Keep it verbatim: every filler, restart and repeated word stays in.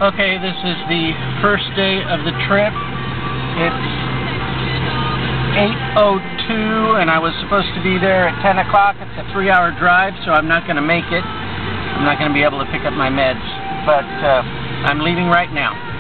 Okay, this is the first day of the trip. It's eight oh two and I was supposed to be there at ten o'clock. It's a three hour drive, so I'm not going to make it. I'm not going to be able to pick up my meds, but uh, I'm leaving right now.